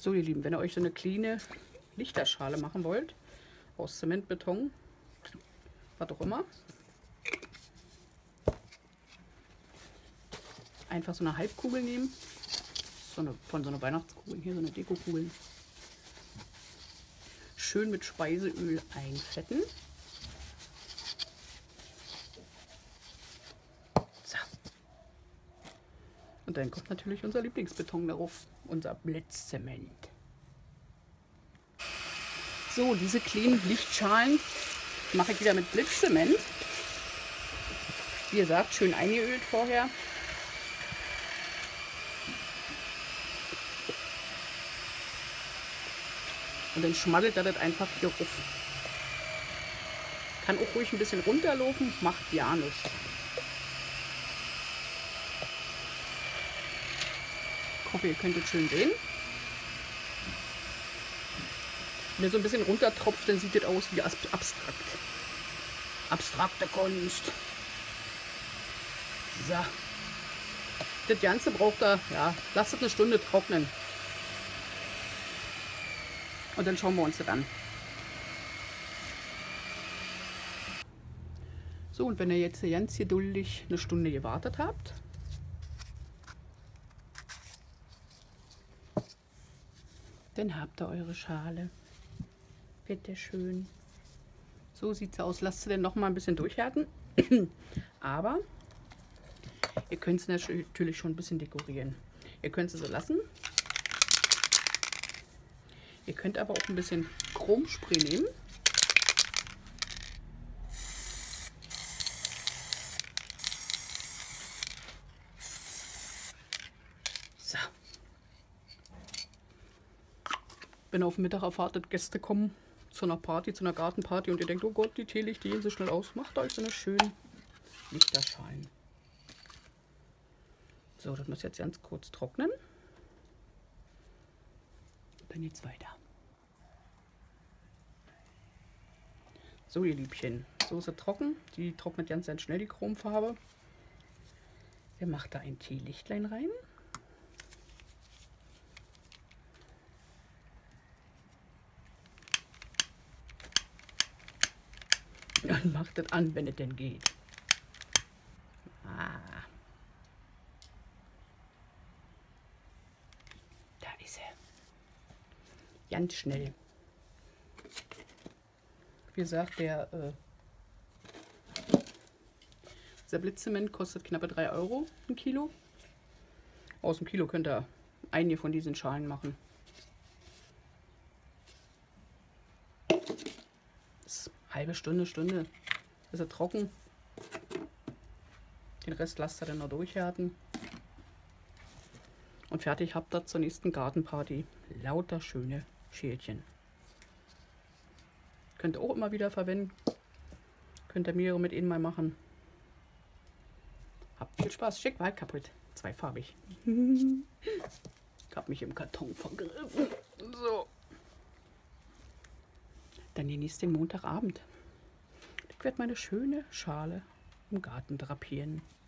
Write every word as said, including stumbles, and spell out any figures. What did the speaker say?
So, ihr Lieben, wenn ihr euch so eine kleine Lichterschale machen wollt, aus Zementbeton, was auch immer, einfach so eine Halbkugel nehmen, so eine, von so einer Weihnachtskugel, hier so eine Dekokugel, schön mit Speiseöl einfetten. So. Und dann kommt natürlich unser Lieblingsbeton darauf, unser Blitzzement. So, diese kleinen Lichtschalen mache ich wieder mit Blitzzement. Wie gesagt, schön eingeölt vorher. Und dann schmattelt er das einfach hier rauf. Kann auch ruhig ein bisschen runterlaufen, macht ja nichts. Ich hoffe, ihr könnt es schön sehen. Wenn er so ein bisschen runtertropft, dann sieht das aus wie abstrakt. Abstrakte Kunst. So. Das Ganze braucht er, ja, lasst es eine Stunde trocknen. Und dann schauen wir uns das an. So, und wenn ihr jetzt ganz geduldig eine Stunde gewartet habt, dann habt ihr eure Schale. Bitte schön. So sieht sie aus. Lasst sie dann noch mal ein bisschen durchhärten. Aber ihr könnt es natürlich schon ein bisschen dekorieren. Ihr könnt sie so lassen. Ihr könnt aber auch ein bisschen Chromspray nehmen. So. Wenn ihr auf den Mittag erwartet, Gäste kommen zu einer Party, zu einer Gartenparty und ihr denkt, oh Gott, die Teelichter gehen so schnell aus, macht euch so eine schöne Lichterschalen. So, das muss jetzt ganz kurz trocknen. Dann geht's weiter. So, ihr Liebchen, so ist sie trocken. Die trocknet ganz, ganz schnell, die Chromfarbe. Ihr macht da ein Teelichtlein rein. Und macht es an, wenn es denn geht. Ah. Da ist er. Ganz schnell. Wie gesagt, der, äh, der Blitzzement kostet knappe drei Euro ein Kilo. Aus dem Kilo könnt ihr einige von diesen Schalen machen. Das ist halbe Stunde, Stunde ist er trocken. Den Rest lasst ihr dann noch durchhärten. Und fertig habt ihr zur nächsten Gartenparty lauter schöne Schälchen. Könnt ihr auch immer wieder verwenden. Könnt ihr mehrere mit ihnen mal machen. Habt viel Spaß. Schick, war halt kaputt. Zweifarbig. Ich habe mich im Karton vergriffen. So. Dann genießt den Montagabend. Ich werde meine schöne Schale im Garten drapieren.